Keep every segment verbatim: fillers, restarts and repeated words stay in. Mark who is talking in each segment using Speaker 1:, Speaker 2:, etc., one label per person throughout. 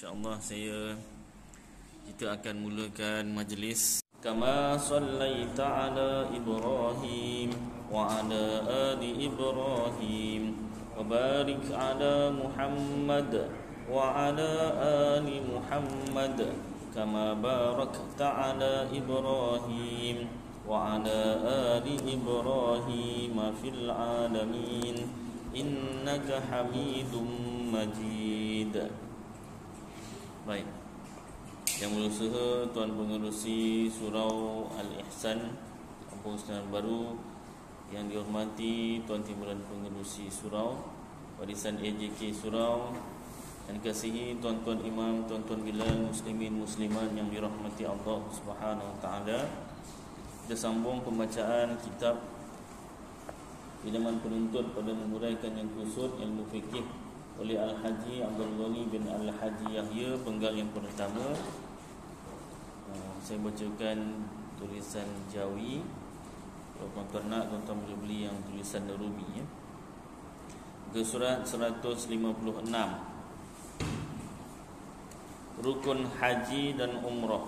Speaker 1: InsyaAllah saya kita akan mulakan majlis. Kama sallaita ala Ibrahim wa ala ali Ibrahim wa barik ala Muhammad wa ala ali Muhammad kama barakta ala Ibrahim wa ala ali Ibrahim fil alamin innaka Hamidum Majid. Baik. Yang berusaha Tuan Pengerusi Surau Al-Ihsan Kampung Senayan Baru, yang dihormati Tuan Timbalan Pengerusi Surau, Warisan A J K Surau, dan kasihi tuan-tuan imam, tuan-tuan bilal, muslimin muslimat yang dirahmati Allah Subhanahu wa taala. Kita sambung pembacaan kitab Idaman Penuntut pada menguraikan yang kusut ilmu fikih oleh Al-Haji Abdul Ghani bin Al-Haji Yahya, penggal yang pertama. uh, Saya bacakan tulisan Jawi. Kalau tuan-tuan nak, tuan-tuan boleh beli yang tulisan Darubi ya. Ke surat seratus lima puluh enam, Rukun Haji dan Umrah.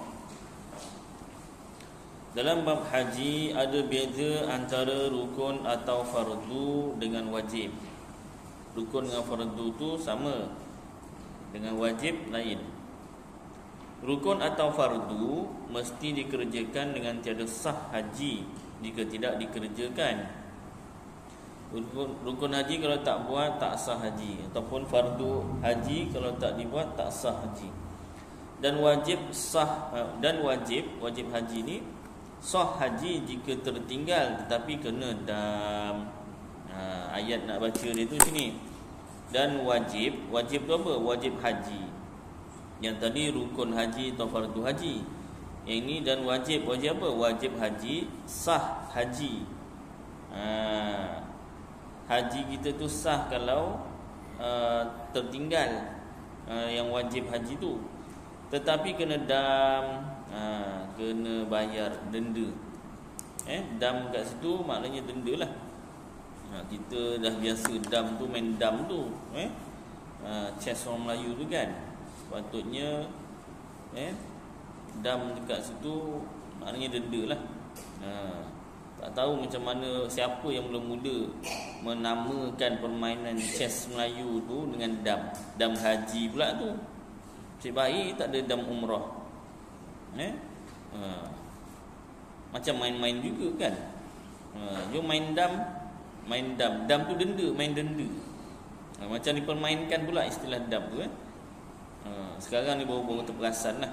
Speaker 1: Dalam bab haji ada beza antara rukun atau fardu dengan wajib. Rukun dengan fardu tu sama, dengan wajib lain. Rukun atau fardu mesti dikerjakan dengan tiada sah haji jika tidak dikerjakan. Rukun, rukun haji kalau tak buat tak sah haji, ataupun fardu haji kalau tak dibuat tak sah haji. Dan wajib sah dan wajib wajib haji ni sah haji jika tertinggal tetapi kena dam. Ha, ayat nak baca dia tu sini. Dan wajib, wajib tu apa? Wajib haji. Yang tadi rukun haji atau fardu haji. Yang ini dan wajib, wajib apa? Wajib haji, sah haji. Ha, haji kita tu sah kalau uh, tertinggal uh, yang wajib haji tu. Tetapi kena dam, ha, kena bayar denda. Eh, dam kat situ maknanya denda lah. Ha, kita dah biasa dam tu, main dam tu eh? ha, Chess orang Melayu tu kan. Sepatutnya eh, dam dekat situ maknanya denda lah. ha, Tak tahu macam mana, siapa yang mula-mula menamakan permainan chess Melayu tu dengan dam. Dam haji pula tu. Cik baik tak ada dam umrah eh? ha, Macam main-main juga kan. ha, Jom main dam. Main dam, dam tu denda, main denda. ha, Macam dipermainkan pula istilah dam tu eh? ha, Sekarang ni baru-baru terperasan lah.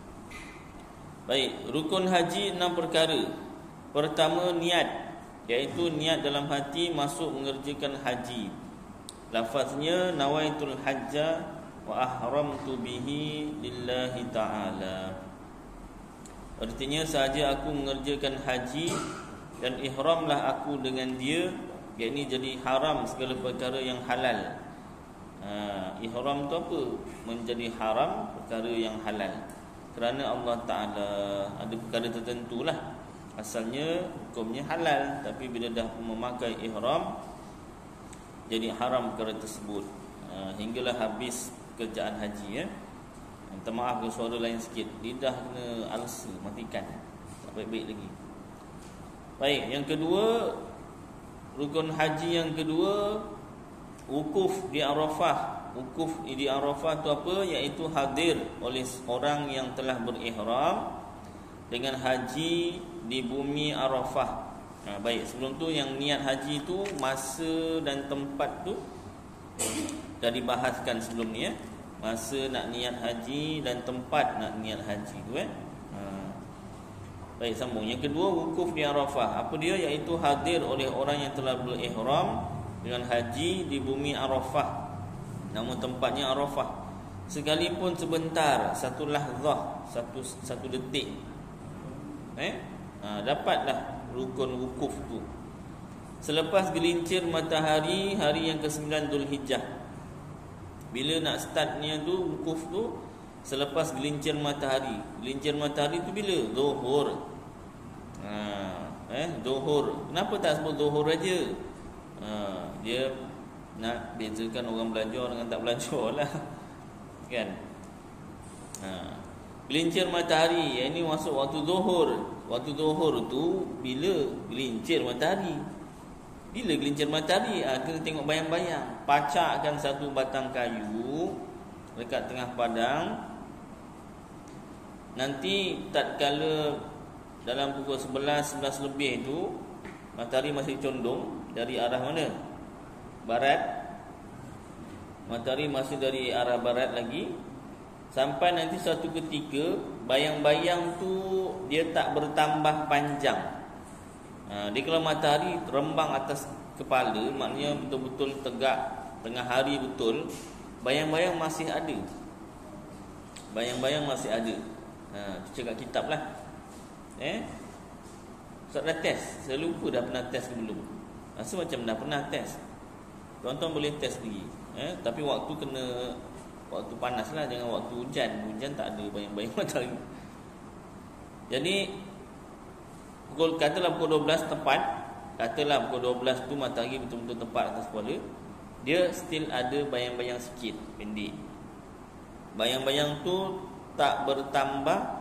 Speaker 1: Baik, rukun haji enam perkara. Pertama, niat, iaitu niat dalam hati masuk mengerjakan haji. Lafaznya nawaitul hajja wa ahramtu bihi lillahi ta'ala. Artinya sahaja aku mengerjakan haji dan ihramlah aku dengan dia, yakni jadi haram segala perkara yang halal. ha, Ihram tu apa? Menjadi haram perkara yang halal. Kerana Allah Ta'ala ada perkara tertentu lah asalnya hukumnya halal, tapi bila dah memakai ihram jadi haram perkara tersebut. ha, Hinggalah habis kerjaan haji ya. Minta maaf kalau suara lain sikit, lidah kena ulcer, matikan, tak baik-baik lagi. Baik, yang kedua, rukun haji yang kedua, wukuf di Arafah. Wukuf di Arafah tu apa? Iaitu hadir oleh orang yang telah berihram dengan haji di bumi Arafah. Ha, baik, sebelum tu yang niat haji tu masa dan tempat tu dah dibahaskan sebelum ni ya. Masa nak niat haji dan tempat nak niat haji tu eh. Ha. Baik, sambung. Yang kedua, wukuf di Arafah. Apa dia? Iaitu hadir oleh orang yang telah berihram dengan haji di bumi Arafah. Nama tempatnya Arafah. Sekalipun sebentar, satu lahzah, satu satu detik. Eh? Ha, dapatlah rukun wukuf tu. Selepas gelincir matahari hari yang kesembilan Zulhijjah. Bila nak startnya tu wukuf tu selepas gelincir matahari. Gelincir matahari tu bila? Zuhur. Ha, eh zuhur. Kenapa tak sebut zuhur aja? Ha, dia nak bezakan orang belajar dengan tak belajar lah. Kan? Ha. Gelincir matahari, yang ini masuk waktu zuhur. Waktu zuhur tu bila gelincir matahari. Bila gelincir matahari, ha, kita tengok bayang-bayang. Pacakkan satu batang kayu dekat tengah padang. Nanti tatkala dalam pukul sebelas, sebelas lebih tu matahari masih condong dari arah mana? Barat. Matahari masih dari arah barat lagi. Sampai nanti satu ketika bayang-bayang tu dia tak bertambah panjang. Ha, dia kalau matahari rembang atas kepala, maknanya betul-betul tegak tengah hari betul, bayang-bayang masih ada. Bayang-bayang masih ada. Ha, tu cakap kitab lah. Eh? Ustaz dah test. Saya lupa dah pernah test ke belum. Rasa macam dah pernah test. Tuan-tuan boleh test lagi. Eh? Tapi waktu kena waktu panas lah, jangan waktu hujan. Hujan tak ada bayang-bayang matahari. Jadi pukul, katalah pukul dua belas tepat, katalah pukul dua belas tu matahari betul-betul tepat atas kepala, dia still ada bayang-bayang sikit, pendek. Bayang-bayang tu tak bertambah,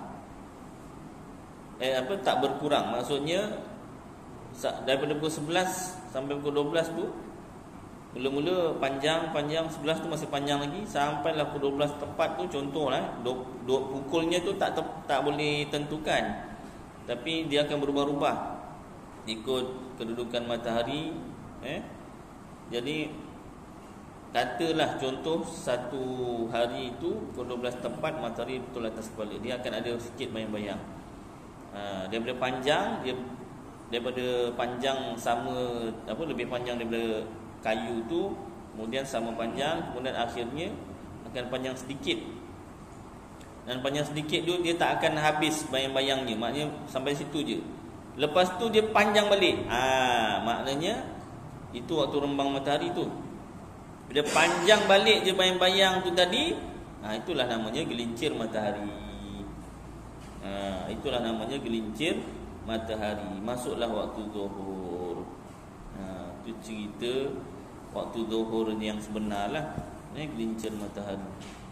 Speaker 1: eh apa tak berkurang. Maksudnya daripada pukul sebelas sampai pukul dua belas tu mula-mula panjang-panjang, sebelas tu masih panjang lagi, sampailah pukul dua belas tepat tu, contohlah dua, dua, pukulnya tu tak tak boleh tentukan, tapi dia akan berubah-ubah ikut kedudukan matahari. eh Jadi katalah contoh satu hari itu pukul dua belas tepat matahari betul atas kepala, dia akan ada sikit bayang-bayang. Ha, daripada panjang, dia daripada panjang sama apa lebih panjang daripada kayu tu, kemudian sama panjang, kemudian akhirnya akan panjang sedikit. Dan panjang sedikit tu dia tak akan habis bayang-bayangnya, maknanya sampai situ je. Lepas tu dia panjang balik. Ah, ha, maknanya itu waktu rembang matahari tu. Bila panjang balik je bayang-bayang tu tadi, ha, itulah namanya gelincir matahari. Ha, itulah namanya gelincir matahari. Masuklah waktu zuhur. Ha, itu cerita waktu zuhur ni yang sebenar lah. Ni gelincir matahari.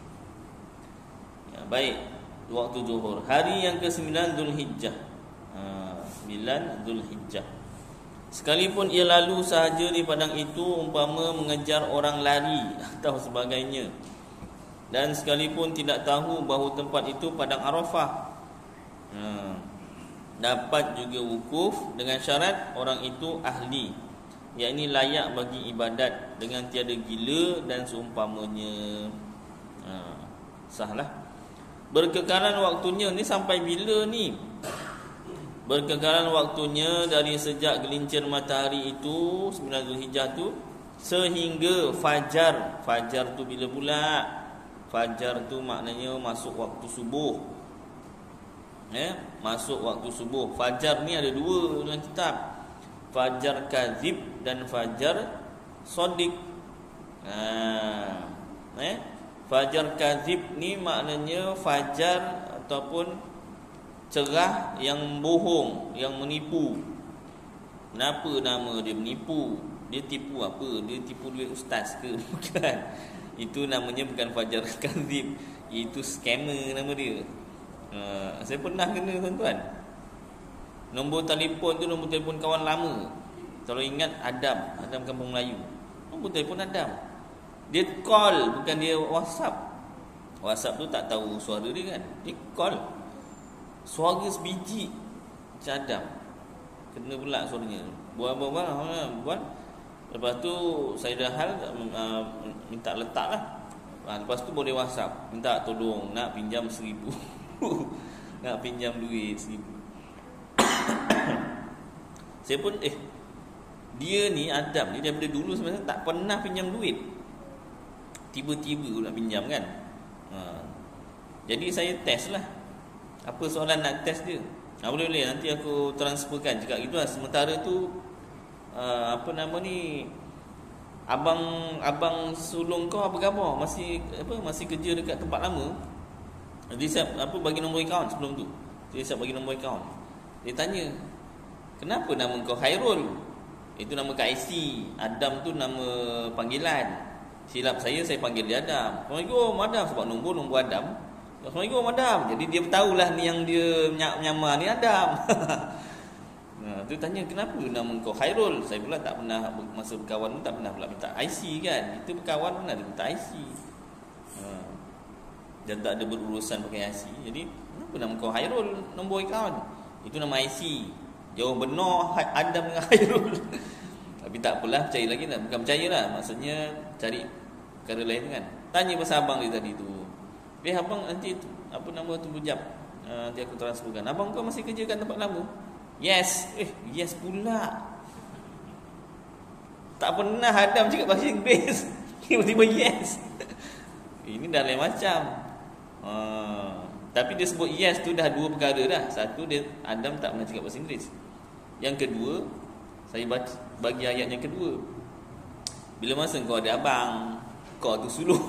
Speaker 1: Ya, baik, waktu zuhur. Hari yang ke sembilan Zulhijjah. Ha, sembilan Zulhijjah. Sekalipun ia lalu sahaja di padang itu, umpama mengejar orang lari atau sebagainya, dan sekalipun tidak tahu bahawa tempat itu padang Arafah, ha, dapat juga wukuf dengan syarat orang itu ahli, yakni layak bagi ibadat dengan tiada gila dan seumpamanya. Ha, sahlah. Berkekalan waktunya ni sampai bila ni? Berkekalan waktunya dari sejak gelincir matahari itu sembilan Zulhijjah tu sehingga fajar. Fajar tu bila pula? Fajar tu maknanya masuk waktu subuh. Eh, masuk waktu subuh. Fajar ni ada dua dalam kitab. Fajar kadzib dan fajar shadiq. Ha, eh, fajar kadzib ni maknanya fajar ataupun cerah yang bohong, yang menipu. Kenapa nama dia menipu? Dia tipu apa? Dia tipu duit ustaz ke? Bukan. Itu namanya bukan fajar kadzib. Itu scammer nama dia. Uh, saya pernah kena tuan-tuan. Nombor telefon tu nombor telefon kawan lama. Kalau ingat Adam, Adam Kampung Melayu. Nombor telefon Adam. Dia call, bukan dia WhatsApp. WhatsApp tu tak tahu suara dia kan. Dia call. Suara sebiji cadam. Kena pula suaranya. Buat-buat buat. Lepas tu saya dah hal uh, minta letak lah. Ha, lepas tu boleh WhatsApp, minta tolong nak pinjam seribu. Nak pinjam duit seribu. Saya pun eh dia ni Adam ni daripada dulu sebenarnya tak pernah pinjam duit. Tiba-tiba nak pinjam kan. Ha. Jadi saya test lah. Apa soalan nak test dia? Ha, boleh-boleh nanti aku transferkan. Cakap gitu lah. Sementara tu uh, apa nama ni, Abang abang sulung kau apa khabar? Masih apa masih kerja dekat tempat lama? Dia siap apa bagi nombor akaun sebelum tu. Dia siap bagi nombor akaun. Dia tanya, "Kenapa nama kau Khairul?" Itu nama K I C. Adam tu nama panggilan. Silap saya saya panggil dia Adam. Assalamualaikum Adam, sebab nombor nombor Adam. Assalamualaikum Adam. Jadi dia tahulah ni yang dia menyamar ni Adam. Nah, tu tanya kenapa nama kau Khairul? Saya pula tak pernah masa berkawan pun tak pernah pula minta I C kan. Kita berkawan pun ada minta I C. Ha. Dan tak ada berurusan pakai I C. Jadi kenapa nama kau Khairul nombor akaun? Itu nama I C. Jauh benar Adam dengan Khairul. Tapi tak apalah, percaya lagi lah. Bukan percaya lah, maksudnya cari perkara lain kan. Tanya pasal abang dia tadi tu. Eh abang nanti apa nama tu bujap. Uh, nanti aku transferkan. Abang kau masih kerja kat tempat lama? Yes. Eh, yes pula. Tak pernah Adam cakap bahasa Inggeris. Tiba-tiba yes. Ini dah lain macam. Uh, tapi dia sebut yes tu dah dua perkara dah. Satu, dia Adam tak pernah cakap bahasa Inggeris. Yang kedua, saya baca, bagi ayat yang kedua. Bila masa kau ada abang, kau tu sulung.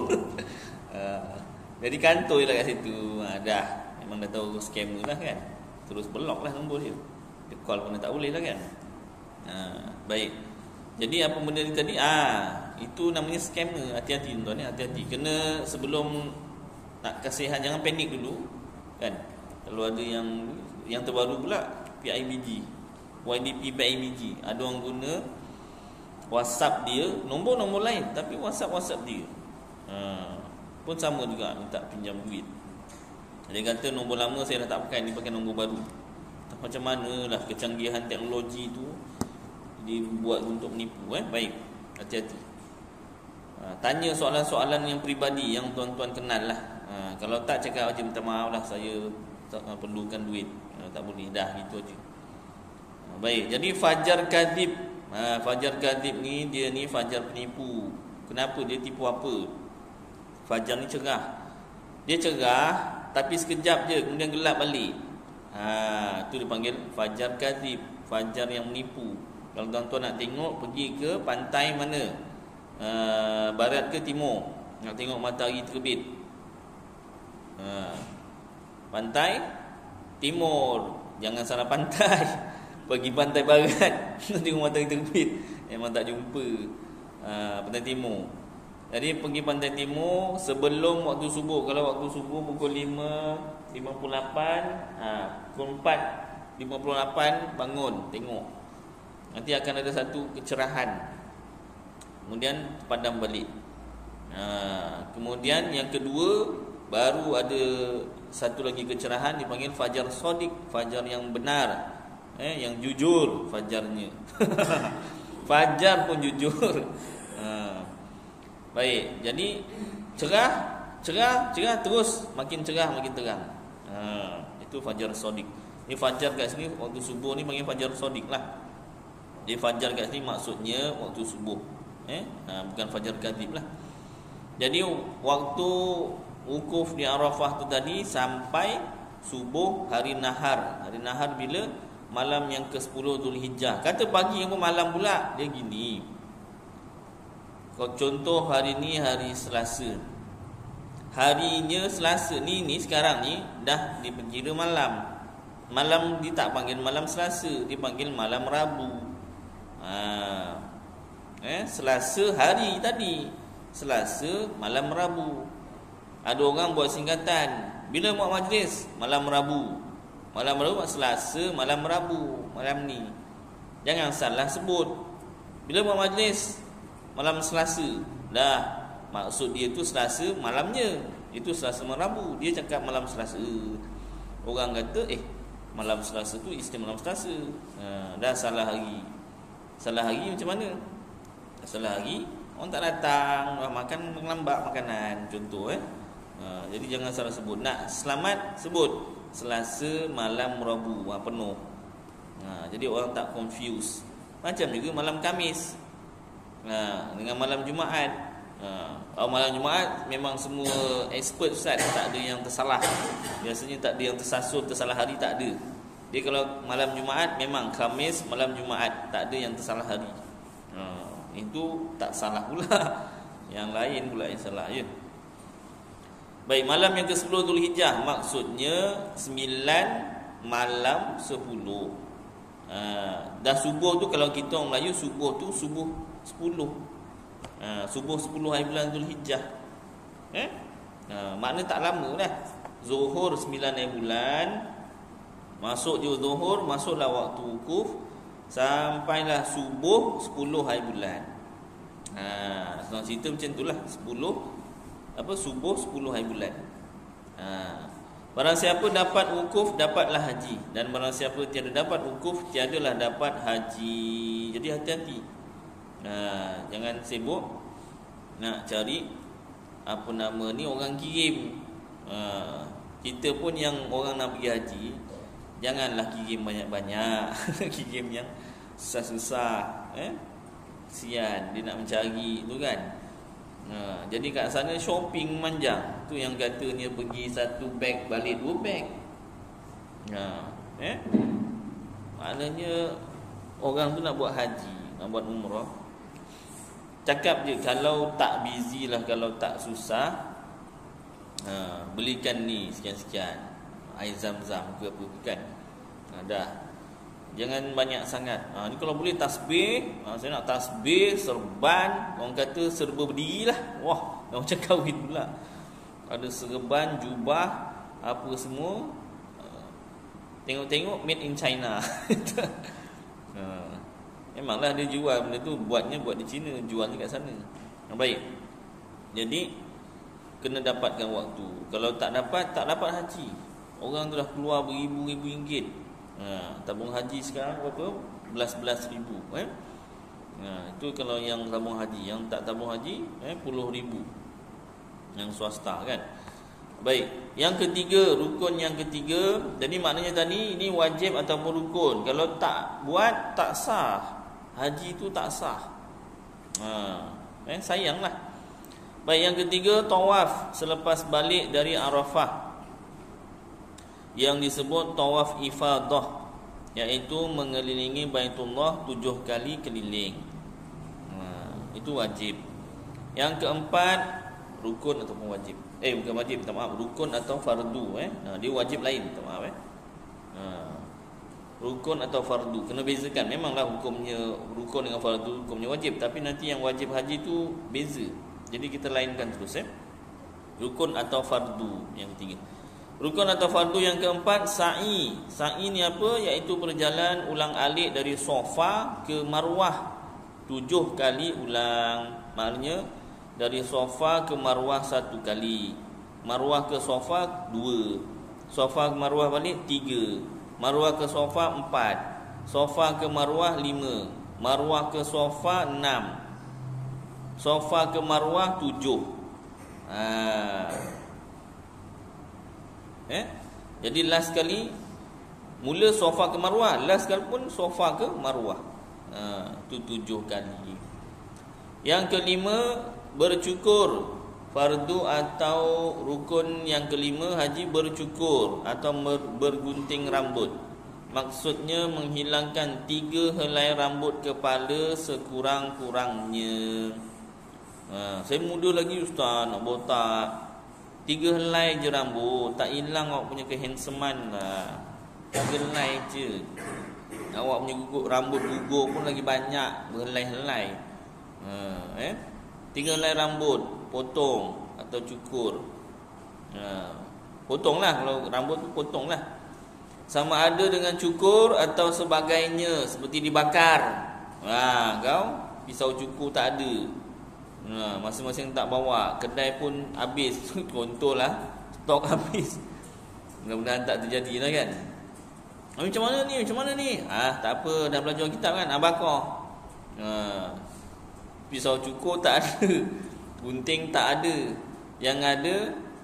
Speaker 1: uh, Jadi kantoi lah kat situ. Ha, dah. Memang dah tahu scammer lah kan. Terus block lah nombor dia. Dia call pun tak boleh lah kan. Ha, baik. Jadi apa benda ni tadi? Ah, itu namanya scammer. Hati-hati tuan-tuan ni, hati-hati. Kena sebelum nak kasihan, jangan panik dulu. Kan? Kalau ada yang yang terbaru pula P I B G, Y D P P I B G. Ada orang guna WhatsApp dia, nombor-nombor lain tapi WhatsApp-WhatsApp dia. Ha, pun sama juga minta pinjam duit. Dia kata nombor lama saya dah tak pakai, ni pakai nombor baru. Tak macam manalah kecanggihan teknologi tu dibuat untuk menipu eh. Baik, hati-hati. Ha, tanya soalan-soalan yang peribadi yang tuan-tuan kenal lah. Ha, kalau tak cakap aja minta maaf lah, saya tak uh, perlukan duit. Ha, tak boleh, dah gitu aja. Ha, baik, jadi fajar kadhib. Ha, fajar kadhib ni dia ni fajar penipu. Kenapa dia tipu apa? Fajar ni cerah. Dia cerah tapi sekejap je kemudian gelap balik. Ha, tu dipanggil fajar kadhib, fajar yang menipu. Kalau tuan-tuan nak tengok, pergi ke pantai mana? Uh, barat ke timur? Nak tengok matahari terbit. Ha, pantai timur. Jangan salah pantai. Pergi pantai barat nak tengok matahari terbit. Memang tak jumpa. Ha, pantai timur. Jadi pergi pantai timur sebelum waktu subuh. Kalau waktu subuh pukul lima lima puluh lapan, ha, pukul empat lima puluh lapan bangun tengok. Nanti akan ada satu kecerahan. Kemudian padam balik. Ha, kemudian yang kedua baru ada satu lagi kecerahan dipanggil fajar shadiq, fajar yang benar. Eh, yang jujur fajarnya. Fajar pun jujur. Ha. Baik, jadi cerah, cerah, cerah terus makin cerah makin terang. Ha, itu fajar shadiq. Ini fajar kat sini waktu subuh ni panggil fajar shadiq lah. Jadi fajar kat sini maksudnya waktu subuh. Eh, ha, bukan fajar kadhib lah. Jadi waktu wukuf di Arafah tu tadi sampai subuh hari nahar. Hari nahar bila? Malam yang ke sepuluh Zulhijjah. Kata pagi yang pun malam pula. Dia gini. Kalau contoh hari ni hari Selasa. Harinya Selasa ni ni sekarang ni dah diperkira malam. Malam dia tak panggil malam Selasa, dia panggil malam Rabu. Ha. Eh, Selasa hari tadi. Selasa malam Rabu. Ada orang buat singkatan. Bila buat majlis? Malam Rabu. Malam Rabu Selasa, malam Rabu, malam ni. Jangan salah sebut. Bila buat majlis? Malam Selasa. Dah, maksud dia tu Selasa malamnya. Itu Selasa malam Rabu. Dia cakap malam Selasa. Orang kata, eh, malam Selasa tu istilah malam Selasa. Ha, dah salah hari. Salah hari macam mana? Salah hari, orang tak datang, orang makan lambat makanan. Contoh eh. Ha, jadi jangan salah sebut. Nak selamat, sebut Selasa malam Rabu. Ha, penuh. Ha, jadi orang tak confuse. Macam juga malam Khamis. Ha, dengan malam Jumaat. Ha, oh, malam Jumaat memang semua expert Ustaz, tak ada yang tersalah. Biasanya tak ada yang tersasul, tersalah hari, tak ada. Dia kalau malam Jumaat memang Khamis, malam Jumaat, tak ada yang tersalah hari. Ha, itu tak salah pula. Yang lain pula yang salah je. Baik, malam yang ke sepuluh Zulhijjah maksudnya sembilan malam sepuluh. Ha, dah subuh tu kalau kita orang Melayu subuh tu subuh sepuluh. Ha, subuh sepuluh hari bulan Zulhijjah. Eh? Ha, makna tak lama dah. Zuhur sembilan hari bulan, masuk je zuhur, masuklah waktu wukuf, sampailah subuh sepuluh hari bulan. Ha, senang cerita macam itulah, sepuluh apa subuh sepuluh hari bulan. Ha, barang siapa dapat wukuf dapatlah haji, dan barang siapa tiada dapat wukuf tiadalah dapat haji. Jadi hati-hati. Ha, jangan sibuk nak cari apa nama ni orang kirim. Ha, kita pun yang orang nak pergi haji, janganlah kirim banyak-banyak. Kirim yang susah-susah, eh? Kesian dia nak mencari tu kan. Ha, jadi kat sana shopping manjang. Tu yang katanya pergi satu beg balik dua beg. Ha, eh? Maknanya orang tu nak buat haji, nak buat umrah, cakap je kalau tak busy lah, kalau tak susah, ha, belikan ni sekian-sekian, air zam-zam ke apa kan. Ha, dah. Jangan banyak sangat. Ha, ni kalau boleh tasbih, ha, saya nak tasbih, serban, orang kata serba berdiri lah. Wah, dah macam kahwin pula. Ada serban, jubah, apa semua. Ha, tengok-tengok made in China. Ha, memanglah dia jual benda tu, buatnya buat di China, jualnya kat sana. Ha, baik. Jadi kena dapatkan waktu. Kalau tak dapat, tak dapat haji. Orang tu dah keluar beribu-ribu ringgit. Ha, tabung haji sekarang berapa? Belas-belas ribu, eh? Ha, itu kalau yang tabung haji. Yang tak tabung haji, eh, puluh ribu. Yang swasta kan. Baik. Yang ketiga, rukun yang ketiga. Jadi maknanya tadi ini wajib ataupun rukun. Kalau tak buat, tak sah. Haji itu tak sah. Ha, eh, sayanglah. Baik, yang ketiga, tawaf selepas balik dari Arafah, yang disebut tawaf ifadah, iaitu mengelilingi Baitullah tujuh kali keliling. Ha, itu wajib. Yang keempat, rukun ataupun wajib. Eh bukan wajib, minta maaf, rukun atau fardu, eh. Ha, dia wajib lain, minta maaf, eh. Ha, rukun atau fardu kena bezakan. Memanglah hukumnya rukun dengan fardu, hukumnya wajib, tapi nanti yang wajib haji tu beza. Jadi kita lainkan terus, eh. Rukun atau fardu yang ketiga. Rukun atau fardu yang keempat, sa'i. Sa'i ni apa? Iaitu berjalan ulang-alik dari Safa ke Marwah tujuh kali ulang. Maknanya dari Safa ke Marwah satu kali, Marwah ke Safa dua, Safa ke Marwah balik tiga, Marwah ke Safa empat, Safa ke Marwah lima, Marwah ke Safa enam, Safa ke Marwah tujuh. Ha. Eh? Jadi last kali mula Safa ke Marwah, last kali pun Safa ke Marwah. Ha, itu tujuh kali. Yang kelima, bercukur. Fardu atau rukun yang kelima haji bercukur atau bergunting rambut. Maksudnya menghilangkan tiga helai rambut kepala sekurang-kurangnya. Ha, saya muda lagi ustaz nak botak. Tiga helai je rambut, tak hilang awak punya kehandsoman lah. Tiga helai je. Awak punya gugur, rambut gugur pun lagi banyak, berhelai-helai. Ha, eh? Tiga helai rambut, potong atau cukur. Ha, potonglah, kalau rambut tu potonglah. Sama ada dengan cukur atau sebagainya, seperti dibakar. Ha, kau pisau cukur tak ada. Ha, masing-masing tak bawa, kedai pun habis. Contohlah, stok habis. Mudah-mudahan tak terjadi lah kan. Ha, macam mana ni? Macam mana ni? Ah, tak apa, dah belajar kitab kan, abakar. Ha, pisau cukur tak ada, gunting tak ada. Yang ada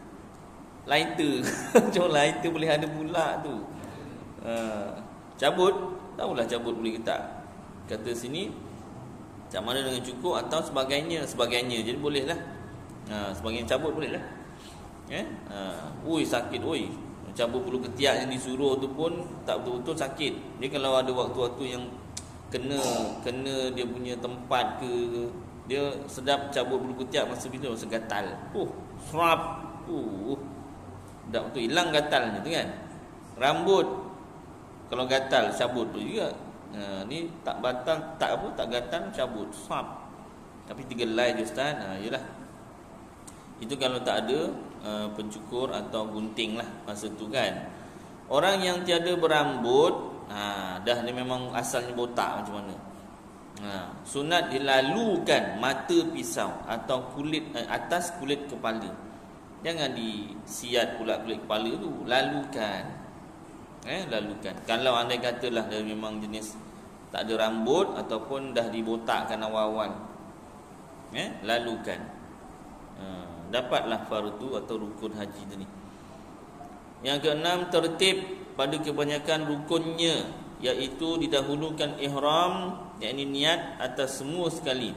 Speaker 1: lighter. Macam lighter boleh ada pula tu. Ha, cabut, tahulah cabut boleh ke tak. Kata sini macam mana dengan cukur atau sebagainya, sebagainya. Jadi boleh lah. Ha, sebagainya cabut boleh lah. Eh? Ha, ui sakit, ui. Cabut bulu ketiak yang disuruh tu pun tak betul-betul sakit. Dia kalau ada waktu-waktu yang kena kena dia punya tempat ke, dia sedap cabut bulu ketiak masa itu masa gatal. Uh, serap. Uh. Tak betul hilang gatalnya tu kan. Rambut kalau gatal cabut tu juga. Ha, ni tak batang, tak apa, tak gatal, cabut, sap. Tapi tiga helai je ustaz. Ha, yalah. Itu kalau tak ada uh, pencukur atau gunting lah masa tu kan. Orang yang tiada berambut, ha, dah dia memang asalnya botak macam mana. Ha, sunat dilalukan mata pisau atau kulit eh, atas kulit kepala. Jangan disiat pula kulit kepala tu, lalukan. Eh, lalukan. Kalau andai katalah dia memang jenis tak ada rambut ataupun dah dibotakkan awal-awal. Eh, lalukan. Ha, dapatlah fardu atau rukun haji tadi. Yang keenam, tertib pada kebanyakan rukunnya, iaitu didahulukan ihram, yakni niat atas semua sekali.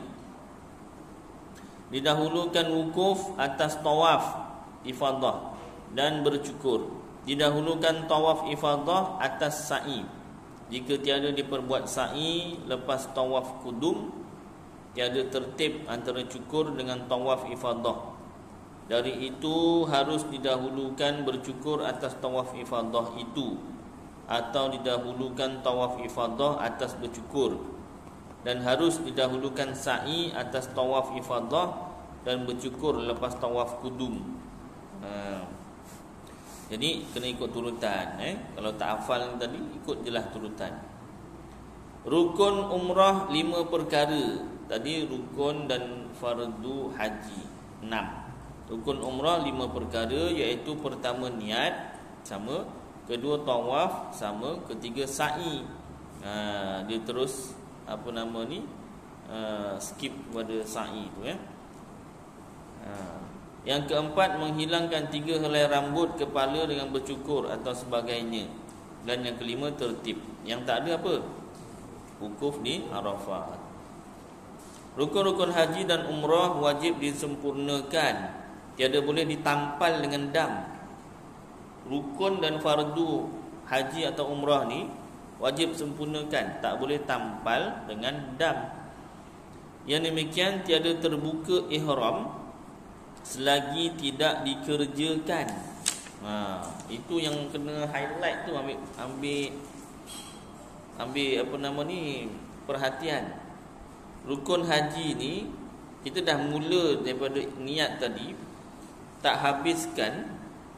Speaker 1: Didahulukan wukuf atas tawaf ifadah dan bercukur. Didahulukan tawaf ifadah atas sa'i. Jika tiada diperbuat sa'i lepas tawaf kudum, tiada tertib antara cukur dengan tawaf ifadah. Dari itu harus didahulukan bercukur atas tawaf ifadah itu, atau didahulukan tawaf ifadah atas bercukur, dan harus didahulukan sa'i atas tawaf ifadah dan bercukur lepas tawaf kudum. Ha. Jadi kena ikut turutan, eh? Kalau tak hafal tadi, ikut jelah turutan. Rukun umrah lima perkara. Tadi rukun dan fardu haji enam. Rukun umrah lima perkara, iaitu pertama niat sama, kedua tawaf sama, ketiga sa'i. Ha, dia terus apa nama ni? Uh, skip pada sa'i tu ya. Ha. Yang keempat, menghilangkan tiga helai rambut kepala dengan bercukur atau sebagainya. Dan yang kelima, tertib. Yang tak ada apa? Wukuf di Arafah. Rukun-rukun haji dan umrah wajib disempurnakan. Tiada boleh ditampal dengan dam. Rukun dan fardu haji atau umrah ni wajib sempurnakan, tak boleh tampal dengan dam. Yang demikian tiada terbuka ihram selagi tidak dikerjakan. Ha, itu yang kena highlight tu, ambil ambil ambil apa nama ni, perhatian. Rukun haji ni kita dah mula daripada niat tadi, tak habiskan,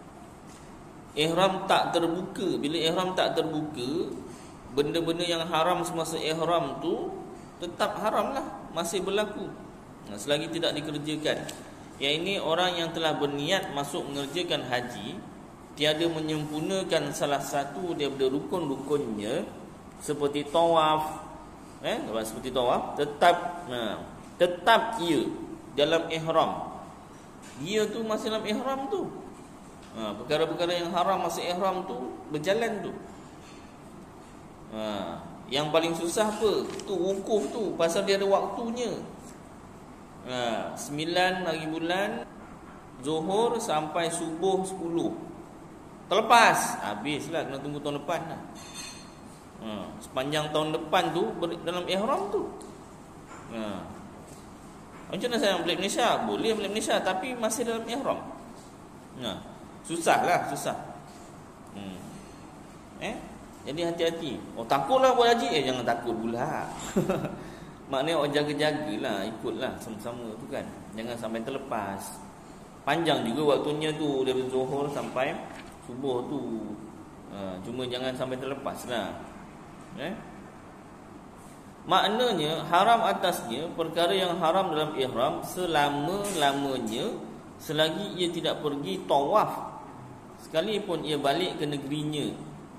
Speaker 1: ihram tak terbuka. Bila ihram tak terbuka, benda-benda yang haram semasa ihram tu tetap haram lah, masih berlaku selagi tidak dikerjakan. Yang ini orang yang telah berniat masuk mengerjakan haji, tiada menyempurnakan salah satu daripada rukun-rukunnya, seperti tawaf, eh, seperti tawaf, tetap nah, tetap ia dalam ihram. Dia tu masih dalam ihram tu. Ha, perkara-perkara yang haram masa ihram tu berjalan tu. Ha, yang paling susah apa? Tu wukuf tu, pasal dia ada waktunya. Ha, sembilan hari bulan Zuhur sampai subuh sepuluh. Terlepas, habislah, kena tunggu tahun depan lah. Ha, sepanjang tahun depan tu dalam ihram tu. Ha, macam mana saya balik Malaysia? Boleh balik Malaysia, tapi masih dalam ihram. Nah, susah lah, susah. Hmm. Eh, jadi hati-hati. Oh, takutlah buat haji. Eh, jangan takut pula. Maknanya oh, jaga-jagalah, ikutlah sama-sama tu kan. Jangan sampai terlepas. Panjang juga waktunya tu, dari Zuhur sampai subuh tu. Ha, cuma jangan sampai terlepas lah. Eh? Maknanya haram atasnya perkara yang haram dalam ihram selama-lamanya selagi ia tidak pergi tawaf, sekalipun ia balik ke negerinya,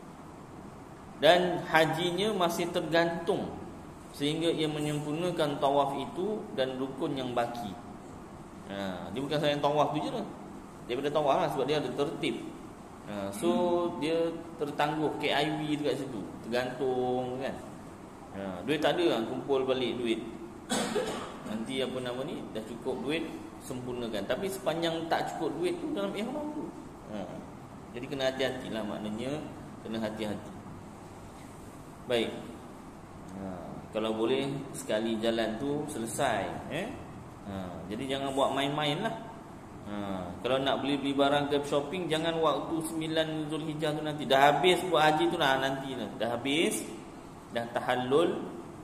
Speaker 1: dan hajinya masih tergantung sehingga ia menyempurnakan tawaf itu dan rukun yang baki. Ha, dia bukan sayang tawaf tu je lah, daripada tawaf lah, sebab dia ada tertib. Ha, so dia tertangguh K I V dekat situ, tergantung kan. Ha, duit tak ada, kumpul balik duit. Nanti apa nama ni, dah cukup duit, sempurnakan. Tapi sepanjang tak cukup duit tu dalam ihram tu. Ha, jadi kena hati-hatilah, maknanya kena hati-hati. Baik. Ha, kalau boleh sekali jalan tu selesai, eh? Ha, jadi jangan buat main-main lah. Ha, kalau nak beli-beli barang ke shopping, jangan waktu sembilan Zulhijjah tu nanti. Dah habis buat haji tu lah nanti lah. Dah habis, dah tahallul,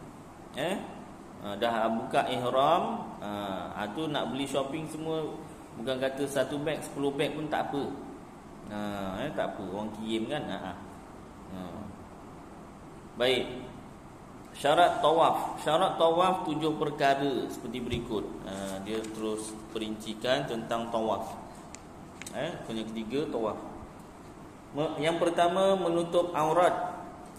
Speaker 1: eh, dah buka ihram, ah, tu nak beli shopping semua Bukan kata satu beg, sepuluh beg pun tak apa. Ha, eh, tak apa, orang kirim kan. Ha. Ha. Baik. Syarat tawaf. Syarat tawaf tujuh perkara seperti berikut. Ha, dia terus perincikan tentang tawaf. Eh, yang ketiga tawaf. Yang pertama menutup aurat.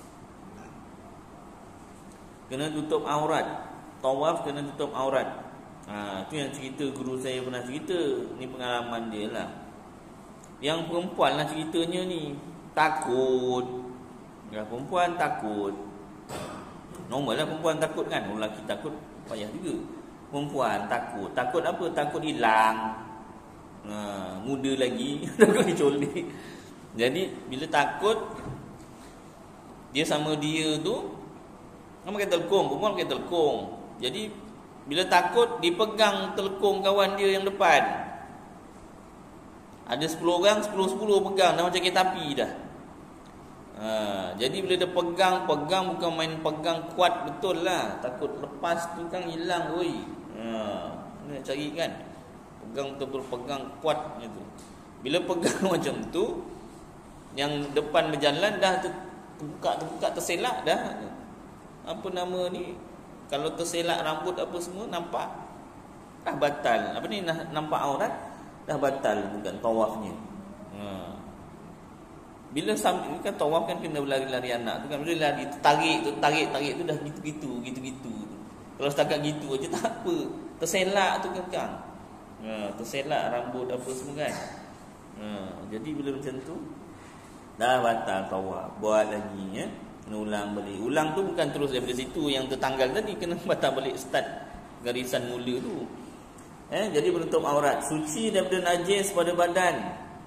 Speaker 1: Kena tutup aurat. Tawaf kena tutup aurat. Ha, tu yang cerita guru saya pernah cerita. Ni pengalaman dia lah. Yang perempuan lah ceritanya ni. Takut. Ya, perempuan takut. Normal lah perempuan takut kan. Orang lelaki takut payah juga. Perempuan takut. Takut apa? Takut hilang. Ha, muda lagi. Takut dicolik. Jadi bila takut, dia sama dia tu kan pakai telkung. Perempuan pakai telkung. Jadi bila takut, dipegang telkung kawan dia yang depan. Ada sepuluh orang, sepuluh-sepuluh pegang. Dah macam kereta api dah. Ha, jadi bila dia pegang, pegang bukan main pegang kuat betul lah. Takut lepas tu kan hilang. Oi. Ha, ni nak cari kan. Pegang betul-betul, pegang kuat macam tu. Bila pegang macam tu, yang depan berjalan dah terbuka-terbuka, terselak dah. Apa nama ni? Kalau terselak rambut apa semua, nampak dah batal. Apa ni, nampak aurat, dah batal bukan tawafnya. Ha. Bila sampai kan tawaf kan kena berlari-lari anak tu kan. Bila lari tarik tu, tarik tarik tu dah gitu-gitu, gitu-gitu. Kalau setakat gitu aja tak apa. Terselak tu kan. Ha, terselak rambut apa semua kan. Ha, jadi bila macam tu dah batal tawaf. Buat lagi ya. Kena ulang balik. Ulang tu bukan terus daripada situ yang tertanggal tadi, kena batal balik start garisan mula tu. Eh, jadi menutup aurat, suci daripada najis pada badan,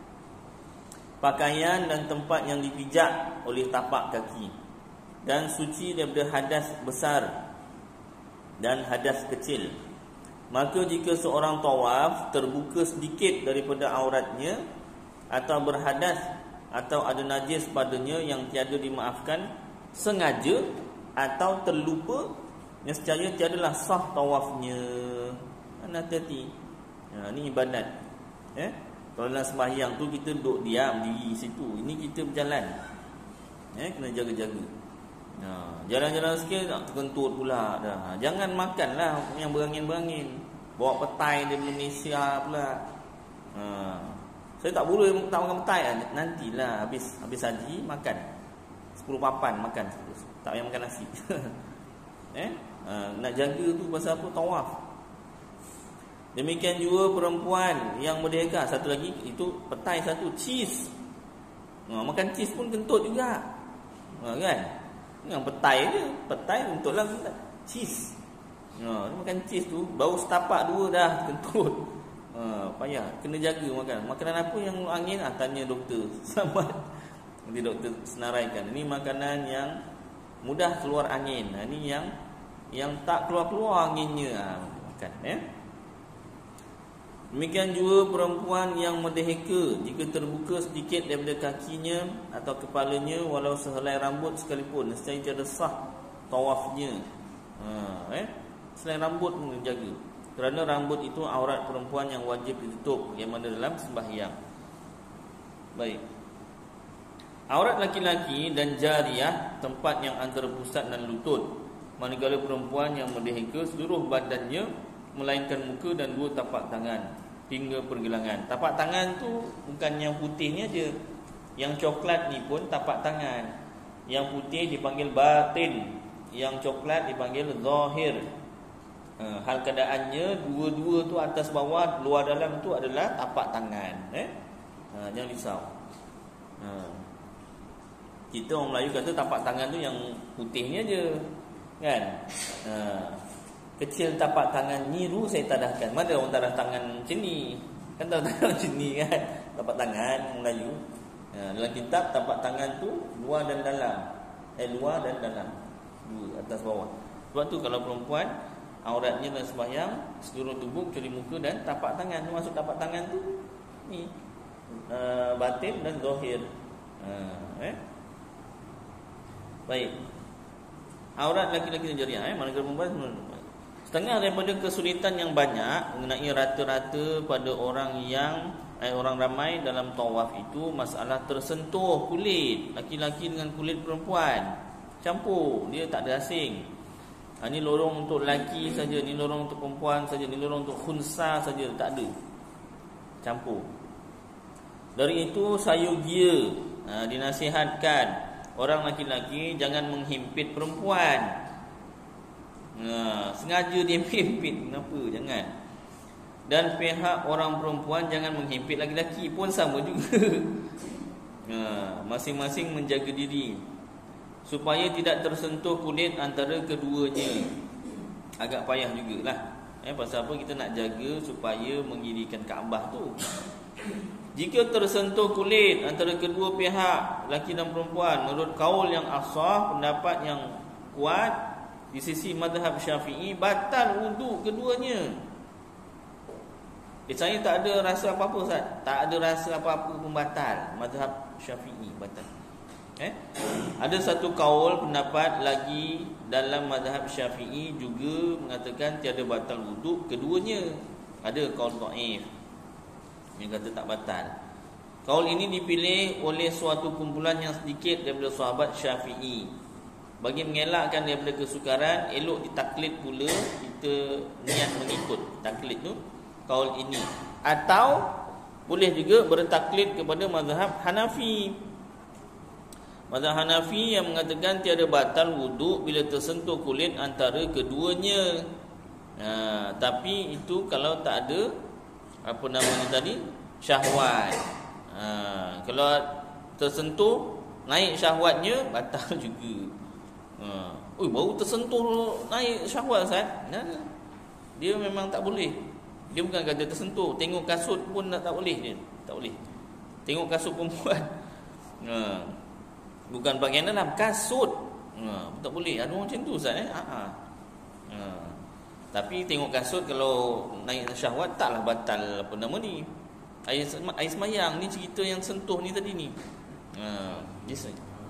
Speaker 1: pakaian dan tempat yang dipijak oleh tapak kaki, dan suci daripada hadas besar dan hadas kecil. Maka jika seorang tawaf terbuka sedikit daripada auratnya atau berhadas atau ada najis padanya yang tiada dimaafkan sengaja atau terlupa, nescaya tiadalah sah tawafnya. Hati-hati. Ha, ni ibadat. Eh? Kalau dalam sembahyang tu kita duduk diam diri situ. Ini kita berjalan. Eh, kena jaga-jaga. Ha, jalan-jalan sikit nak terkentut pula dah. Jangan makanlah yang berangin-berangin. Bawa petai dari Malaysia pula. Ha, saya tak boleh tak makan petai. Nantilah habis habis haji makan. sepuluh papan makan. Tak payah makan nasi. eh? Ha, nak jaga tu pasal apa? Tawaf. Demikian juga perempuan yang merdeka. Satu lagi itu petai, satu cheese. Ha, makan cheese pun kentut juga. Ha, kan? Yang petai je. Petai kentutlah cheese. Ha, makan cheese tu bau setapak dua dah kentut. Ha, payah. Kena jaga makan. Makanan apa yang angin? Ah, tanya doktor. Selamat. Nanti doktor senaraikan. Ini makanan yang mudah keluar angin. Ha, ini yang yang tak keluar-keluar anginnya. Ha, makan. Eh? Demikian juga perempuan yang merdeka, jika terbuka sedikit daripada kakinya atau kepalanya walau sehelai rambut sekalipun, nescaya tiada sah tawafnya. Ha, eh? Selain rambut pun jaga. Kerana rambut itu aurat perempuan yang wajib ditutup, yang mana dalam sembahyang. Baik. Aurat laki-laki dan jariah, tempat yang antara pusat dan lutut. Manakala perempuan yang merdeka, seluruh badannya melainkan muka dan dua tapak tangan hingga pergelangan. Tapak tangan tu bukan yang putihnya je. Yang coklat ni pun tapak tangan. Yang putih dipanggil batin, yang coklat dipanggil zahir. Hal keadaannya dua-dua tu atas bawah, luar dalam tu adalah tapak tangan. Eh? Ha, jangan risau. Ha. Kita orang Melayu kata tapak tangan tu yang putihnya je, kan? Ha. Kecil tapak tangan niru saya tadahkan. Mana orang tadah tangan macam ni? Kan tadah tangan macam ni kan? Tapak tangan Melayu. Ha. Dalam kitab tapak tangan tu luar dan dalam. Eh luar dan dalam. Dua, atas bawah. Sebab tu kalau perempuan auratnya dalam sembahyang seluruh tubuh kecuali muka dan tapak tangan. Maksud tapak tangan tu ni uh, batin dan zahir. Uh, eh? Baik. Aurat laki-laki dan jariah, eh? Manakala perempuan Setengah daripada kesulitan yang banyak mengenai rata-rata pada orang yang eh, orang ramai dalam tawaf itu masalah tersentuh kulit laki-laki dengan kulit perempuan, campur, dia tak ada asing. Ha, ni lorong untuk lelaki saja, ni lorong untuk perempuan saja, ni lorong untuk khunsa saja, tak ada, campur. Dari itu sayugia, ha, dinasihatkan orang laki-laki jangan menghimpit perempuan. Ha, sengaja dia menghimpit, kenapa? Jangan. Dan pihak orang perempuan jangan menghimpit laki-laki pun sama juga. Ha, masing-masing menjaga diri supaya tidak tersentuh kulit antara keduanya. Agak payah jugalah. Eh, pasal apa kita nak jaga supaya mengirikan Kaabah tu. Jika tersentuh kulit antara kedua pihak, laki dan perempuan, menurut kaul yang asah, pendapat yang kuat di sisi mazhab Syafi'i, batal wuduk keduanya. Eh, saya tak ada rasa apa-apa, Ustaz. Tak ada rasa apa-apa pun batal. Mazhab Syafi'i batal. Eh? Ada satu kaul pendapat lagi dalam mazhab Syafi'i juga mengatakan tiada batal wuduk keduanya. Ada kaul dhaif yang kata tak batal. Kaul ini dipilih oleh suatu kumpulan yang sedikit daripada sahabat Syafi'i. Bagi mengelakkan daripada kesukaran, elok ditaklid pula, kita niat mengikut taklid tu kaul ini. Atau boleh juga bertaklid kepada mazhab Hanafi. Mazhab Hanafi yang mengatakan tiada batal wuduk bila tersentuh kulit antara keduanya. Ha, tapi itu kalau tak ada apa namanya tadi, syahwat. Ha, kalau tersentuh naik syahwatnya, batal juga. Ha. Oi, baru tersentuh naik syahwat, Ustaz. Nah, dia memang tak boleh. Dia bukan kata tersentuh, tengok kasut pun tak, tak boleh dia. Tak boleh. Tengok kasut perempuan. Ha. Bukan bahagian dalam, kasut. Ha, tak boleh. Ada orang macam tu, Ustaz eh? Ha. Ha. Tapi tengok kasut kalau naik syahwat taklah batal apa nama ni. Air, air semayang ni cerita yang sentuh ni tadi ni. Ha, yes.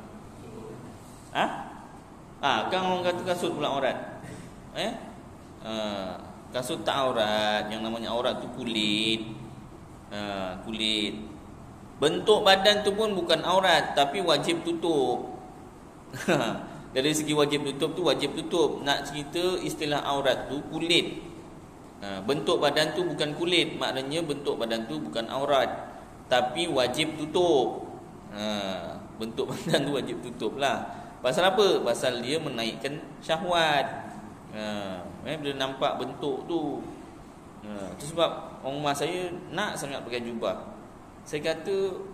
Speaker 1: Ha? Ah, kan orang kata kasut pula aurat. Eh? Ah, kasut tak aurat, yang namanya aurat tu kulit. Ah, kulit. Bentuk badan tu pun bukan aurat, tapi wajib tutup. Dari segi wajib tutup tu wajib tutup. Nak cerita istilah aurat tu kulit. Ah, bentuk badan tu bukan kulit, maknanya bentuk badan tu bukan aurat, tapi wajib tutup. Ah, bentuk badan tu wajib tutup lah. Pasal apa? Pasal dia menaikkan syahwat. Ha, eh, bila nampak bentuk tu. Ha, itu sebab orang rumah saya nak sangat pakai jubah. Saya kata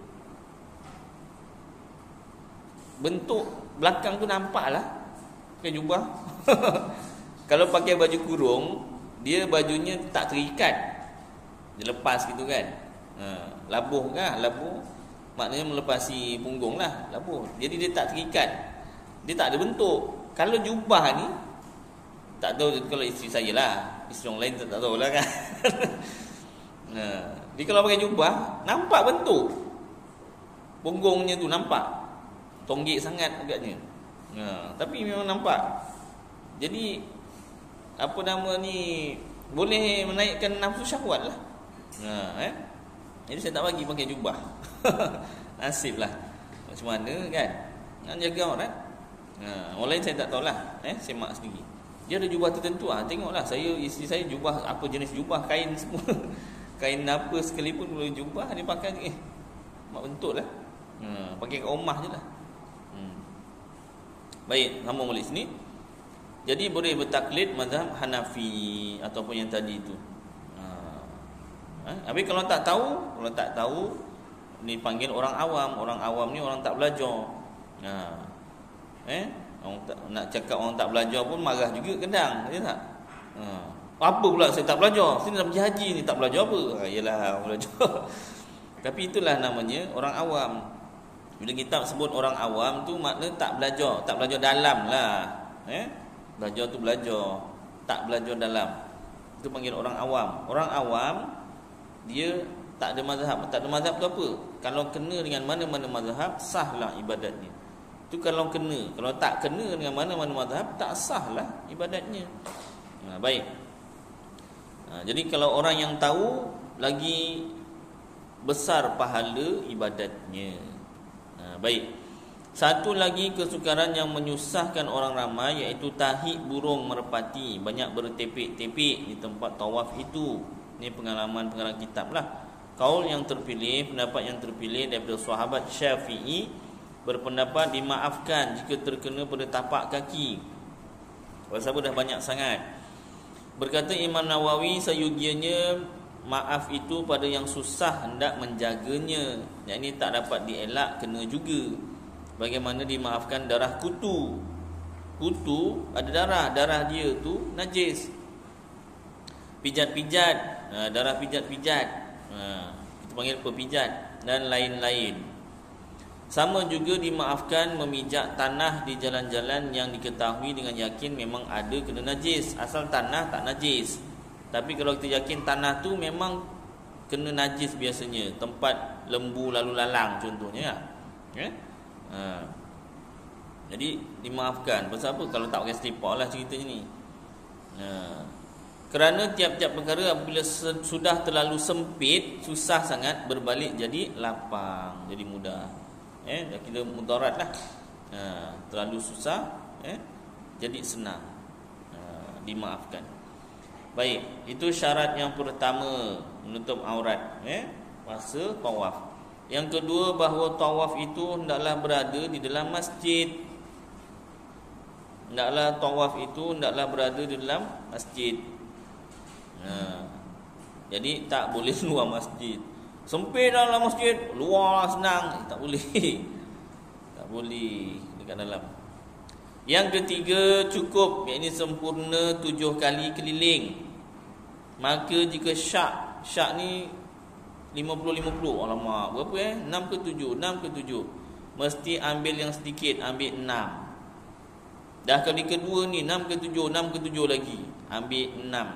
Speaker 1: bentuk belakang tu nampak lah pakai jubah. Kalau pakai baju kurung, dia bajunya tak terikat, dia lepas gitu kan. Ha, labuh kan? Labuh maknanya melepasi punggung lah, labuh. Jadi dia tak terikat, dia tak ada bentuk. Kalau jubah ni, tak tahu kalau isteri saya lah, isteri orang lain tak, tak tahu lah kan. Nah, dia kalau pakai jubah, nampak bentuk punggungnya tu, nampak tonggik sangat agaknya. Nah, tapi memang nampak. Jadi apa nama ni, boleh menaikkan nafsu syahwat lah. Nah, eh? Jadi saya tak bagi pakai jubah. Nasib lah, macam mana kan. Nak jaga orang. Ha, orang lain saya tak tahulah, eh, semak sendiri. Dia ada jubah tertentu, ah, tengoklah saya, isteri saya jubah apa jenis jubah, kain semua. Kain apa sekalipun boleh jubah dia pakai, eh, mak bentuk lah. Ha, pakai kat rumah je lah. Hmm. Baik, sambung balik sini. Jadi boleh bertaklid mazhab Hanafi ataupun yang tadi itu. Ha. Ha? Habis kalau tak tahu, kalau tak tahu ni panggil orang awam. Orang awam ni orang tak belajar. Ha. Eh, orang tak, nak cakap orang tak belajar pun marah juga kadang, ya tak? Ha. Apa pula saya tak belajar? Saya nak pergi haji ni tak belajar apa? Ha, yalah, orang belajar. Tapi itulah namanya orang awam. Bila kita sebut orang awam tu makna tak belajar, tak belajar dalam lah. Eh? Belajar tu belajar, tak belajar dalam. Itu panggil orang awam. Orang awam dia tak ada mazhab. Tak ada mazhab tu apa? Kalau kena dengan mana-mana mazhab, sahlah ibadatnya. Itu kalau kena. Kalau tak kena dengan mana-mana mazhab, tak sahlah ibadatnya. Ha, baik. Ha, jadi kalau orang yang tahu, lagi besar pahala ibadatnya. Ha, baik. Satu lagi kesukaran yang menyusahkan orang ramai, iaitu tahi burung merpati banyak bertepik-tepik di tempat tawaf itu. Ini pengalaman-pengalaman kitab lah. Kaul yang terpilih, pendapat yang terpilih daripada sahabat Syafi'i, berpendapat dimaafkan jika terkena pada tapak kaki. Sebab dah banyak sangat. Berkata Imam Nawawi, sayugianya maaf itu pada yang susah hendak menjaganya. Yang ini tak dapat dielak, kena juga. Bagaimana dimaafkan darah kutu. Kutu ada darah, darah dia tu najis. Pijat-pijat, ha, darah pijat-pijat, ha, kita panggil pepijat, dan lain-lain. Sama juga dimaafkan memijak tanah di jalan-jalan yang diketahui dengan yakin memang ada kena najis. Asal tanah tak najis. Tapi kalau kita yakin tanah tu memang kena najis biasanya, tempat lembu lalu lalang contohnya, ya. Ha. Jadi dimaafkan. Pasal apa? Kalau tak pakai selipar lah ceritanya ni. Ha. Kerana tiap-tiap perkara apabila sudah terlalu sempit, susah sangat, berbalik jadi lapang, jadi mudah. Eh, dah kira mudarat lah. Ha. Terlalu susah, eh, jadi senang. Ha. Dimaafkan. Baik, itu syarat yang pertama, menutup aurat, eh, masa tawaf. Yang kedua, bahawa tawaf itu hendaklah berada di dalam masjid. Hendaklah tawaf itu hendaklah berada di dalam masjid. Ha. Jadi tak boleh luar masjid. Sempit dalam masjid, luar senang, tak boleh. Tak boleh dekat dalam. Yang ketiga, cukup, iaitu sempurna tujuh kali keliling. Maka jika syak, syak ni lima puluh lima puluh, alamak, berapa eh? enam ke tujuh, enam ke tujuh. Mesti ambil yang sedikit, ambil enam. Dah kali kedua ni enam ke tujuh, enam ke tujuh lagi, ambil enam.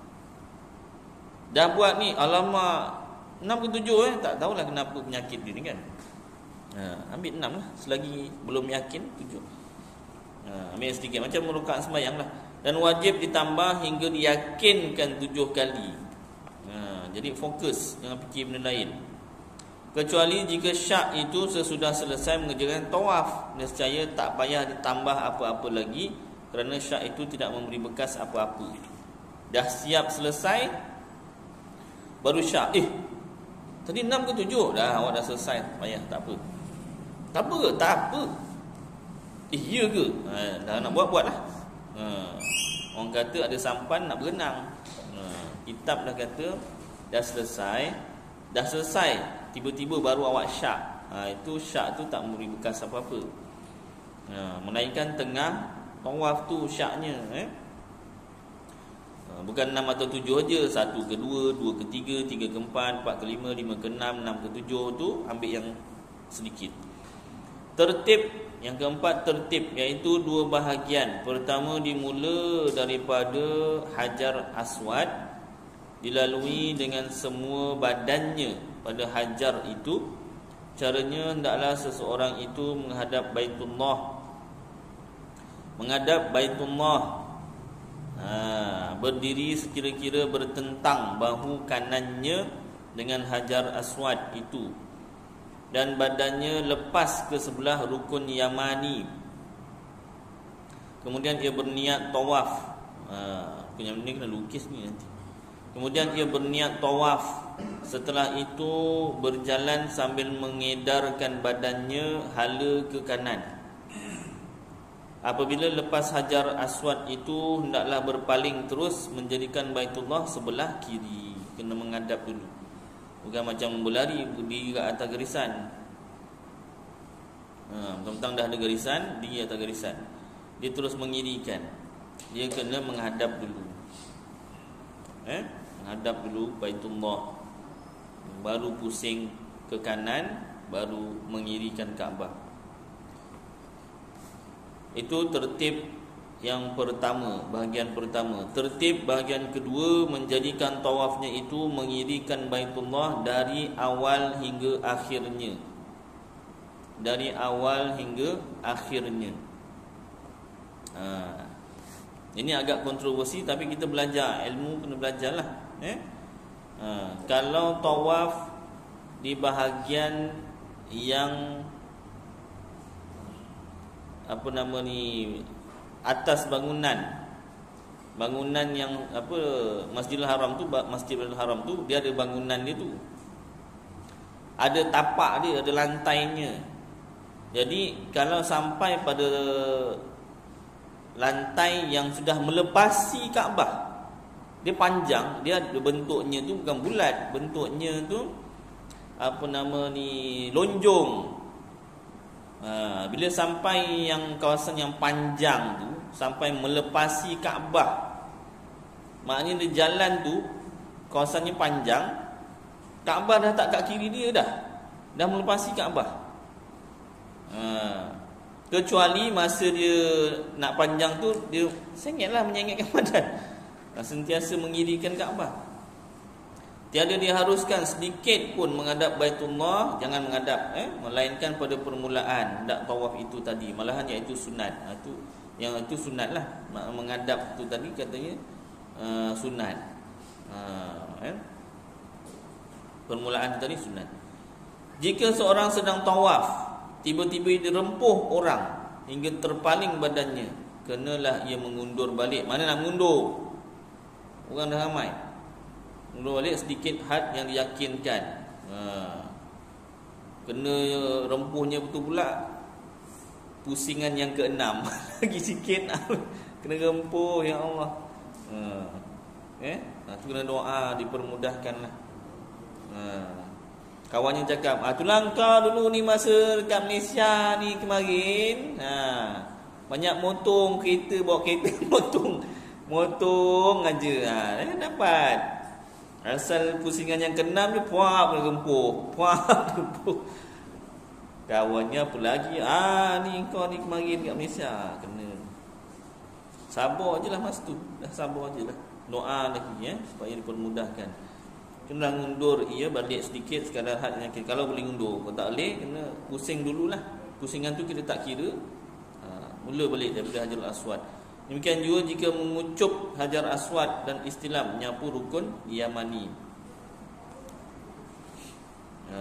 Speaker 1: Dah buat ni, alamak, enam ke tujuh eh, tak tahulah kenapa penyakit dia ni kan. Ha, ambil enam lah, selagi belum yakin tujuh. Ha, ambil sedikit, macam merukaan sembahyang lah. Dan wajib ditambah hingga diyakinkan tujuh kali. Ha, jadi fokus, jangan fikir benda lain. Kecuali jika syak itu sesudah selesai mengerjakan tawaf, nescaya tak payah ditambah apa-apa lagi, kerana syak itu tidak memberi bekas apa-apa. Dah siap selesai, baru syak. Eh, tadi enam ke tujuh? Dah, awak dah selesai, tak payah, tak apa. Tak apa ke? Tak apa. Eh, iya ke? Ha, dah nak buat-buat lah. Ha, orang kata ada sampan nak berenang. Ha, kitab dah kata dah selesai, dah selesai, tiba-tiba baru awak syak. Ha, itu syak tu tak memberi bekas apa-apa. Ha, melainkan tengah tawaf tu syaknya, eh? Ha, bukan enam atau tujuh aja, satu ke dua, dua ke tiga, tiga ke empat, empat ke lima, lima ke enam, enam ke tujuh tu ambil yang sedikit. Tertib yang keempat, tertib, iaitu dua bahagian. Pertama dimula daripada Hajar Aswad, dilalui dengan semua badannya pada hajar itu. Caranya hendaklah seseorang itu menghadap Baitullah, menghadap Baitullah, ha, berdiri sekira-kira bertentang bahu kanannya dengan Hajar Aswad itu, dan badannya lepas ke sebelah rukun Yamani. Kemudian ia berniat tawaf. Ha, punya ni kena lukis ni nanti. Kemudian ia berniat tawaf. Setelah itu berjalan sambil mengedarkan badannya hala ke kanan. Apabila lepas Hajar Aswad itu, hendaklah berpaling terus menjadikan Baitullah sebelah kiri. Kena menghadap dulu. Bukan macam berlari, berdiri kat atas garisan. Ha, tentang dah ada garisan, diri atas garisan. Dia terus mengirikan. Dia kena menghadap dulu. Eh? Menghadap dulu Baitullah. Baru pusing ke kanan, baru mengirikan Kaabah. Itu tertib yang pertama, bahagian pertama. Tertib bahagian kedua, menjadikan tawafnya itu mengirikan Baitullah dari awal hingga akhirnya. Dari awal hingga akhirnya. Ha. Ini agak kontroversi, tapi kita belajar ilmu, kena belajarlah. Eh? Ha, kalau tawaf di bahagian yang apa nama ni, atas bangunan, bangunan yang apa, Masjidil Haram tu, Masjidil Haram tu dia ada bangunan dia tu, ada tapak dia, ada lantainya. Jadi kalau sampai pada lantai yang sudah melepasi Kaabah, dia panjang, dia bentuknya tu bukan bulat, bentuknya tu apa nama ni, lonjong. Ha, bila sampai yang kawasan yang panjang tu, sampai melepasi Kaabah, maknanya dia jalan tu kawasannya panjang, Kaabah dah tak kat kiri dia dah, dah melepasi Kaabah. Ha, kecuali masa dia nak panjang tu, dia sengitlah menyengitkan badan, sentiasa mengirikan Kaabah. Tiada diharuskan sedikit pun menghadap Baitullah, jangan menghadap eh melainkan pada permulaan dak tawaf itu tadi, malahan iaitu sunat. Ha, itu yang itu sunatlah, menghadap tu tadi katanya uh, sunat. Ha, eh permulaan tadi sunat. Jika seorang sedang tawaf, tiba-tiba dirempuh orang hingga terpaling badannya, kenalah ia mengundur balik. Mana nak mengundur? Orang dah ramai, mengundur balik sedikit had yang diyakinkan. Ha. Kena rempuhnya betul pula, pusingan yang keenam. Lagi sikit kena rempuh, ya Allah. Ha. Eh, ha, tu kena doa dipermudahkanlah. Ha. Kawannya cakap, ah tu langkah dulu ni masa dekat Malaysia ni kemarin. Ha. Banyak motong kereta, bawa kereta motong. Motong aja. Ha, eh, dapat. Asal pusingan yang keenam dia puak rempuh, puak rempuh. Kawannya apa lagi? Ah ni kau ni kemarin kat Malaysia kena. Sabar ajalah masa tu. Dah sabar ajalah. Doa lagi ya supaya dipermudahkan. Kena ngundur ia balik sedikit sekadar had yang kira. Kalau boleh ngundur, kalau tak boleh kena pusing dululah. Pusingan tu kita tak kira. Ha, mula balik daripada Hajarul Aswad. Demikian juga jika mengucup Hajar Aswad dan istilam menyapu rukun Yamani. Ha.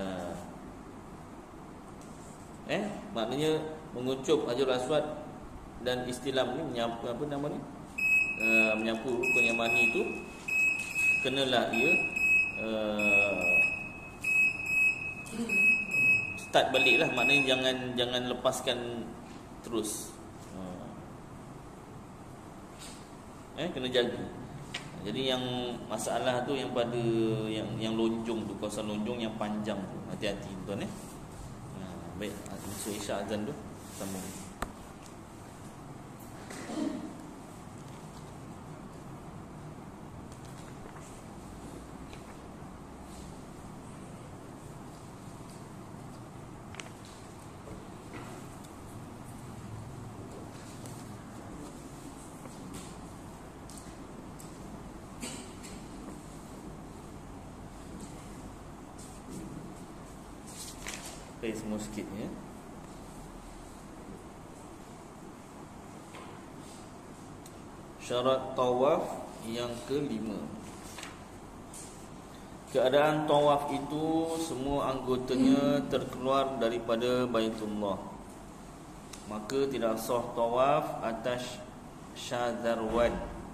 Speaker 1: Eh, maknanya mengucup Hajarul Aswad dan istilam ni menyapu apa nama ni? Uh, menyapu rukun Yamani tu kenalah ia Uh, start balik lah, maknanya jangan jangan lepaskan terus. uh. Eh kena jaga. Jadi yang masalah tu yang pada yang yang lonjong tu, kawasan lonjong yang panjang tu, hati-hati tuan eh. uh, Baik, masa isyak azan tu sambung. Okay, semua sikit ya. Syarat tawaf yang kelima. Keadaan tawaf itu semua anggotanya terkeluar daripada Baitullah, maka tidak sah tawaf atas Syadzarwan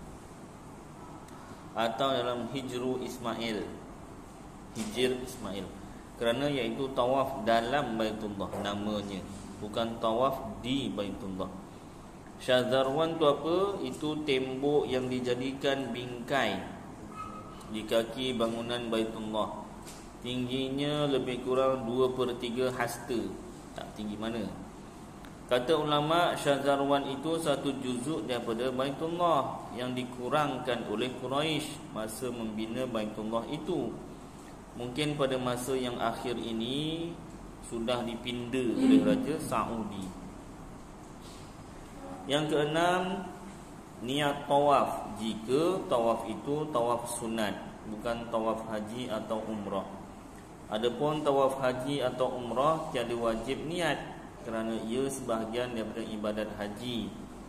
Speaker 1: atau dalam Hijru Ismail, Hijr Ismail, kerana iaitu tawaf dalam Baitullah namanya, bukan tawaf di Baitullah. Syadzarwan tu apa? Itu tembok yang dijadikan bingkai di kaki bangunan Baitullah. Tingginya lebih kurang dua per tiga hasta. Tak tinggi mana. Kata ulama, Syadzarwan itu satu juzuk daripada Baitullah yang dikurangkan oleh Quraisy masa membina Baitullah itu. Mungkin pada masa yang akhir ini sudah dipinda oleh Raja Saudi. Yang keenam, niat tawaf. Jika tawaf itu tawaf sunat, bukan tawaf haji atau umrah. Adapun tawaf haji atau umrah tiada wajib niat, kerana ia sebahagian daripada ibadat haji